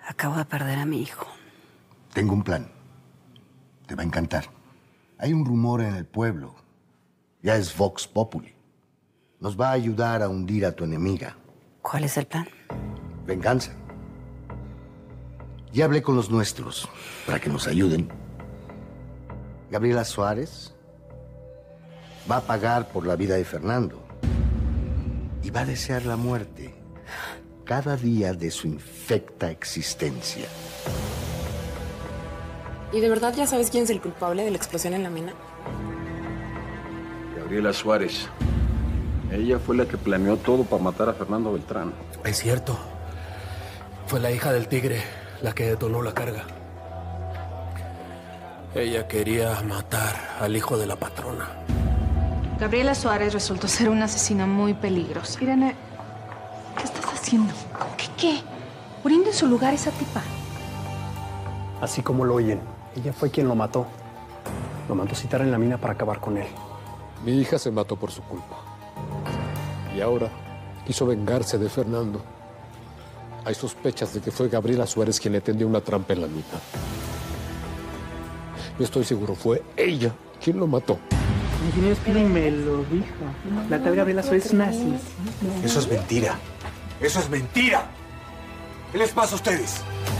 Acabo de perder a mi hijo. Tengo un plan. Te va a encantar. Hay un rumor en el pueblo. Ya es Vox Populi. Nos va a ayudar a hundir a tu enemiga. ¿Cuál es el plan? Venganza. Ya hablé con los nuestros para que nos ayuden. Gabriela Suárez va a pagar por la vida de Fernando y va a desear la muerte cada día de su infecta existencia. ¿Y de verdad ya sabes quién es el culpable de la explosión en la mina? Gabriela Suárez. Ella fue la que planeó todo para matar a Fernando Beltrán. Es cierto. Fue la hija del tigre la que detonó la carga. Ella quería matar al hijo de la patrona. Gabriela Suárez resultó ser una asesina muy peligrosa. Irene, ¿qué estás haciendo? ¿Qué? Poniendo en su lugar esa tipa. Así como lo oyen, ella fue quien lo mató. Lo mandó citar en la mina para acabar con él. Mi hija se mató por su culpa. Y ahora quiso vengarse de Fernando. Hay sospechas de que fue Gabriela Suárez quien le tendió una trampa en la mina. Yo estoy seguro, fue ella quien lo mató. El ingeniero Spilling me lo dijo. La tal Gabriela Suárez es una asesina. Eso es mentira. ¡Eso es mentira! ¿Qué les pasa a ustedes?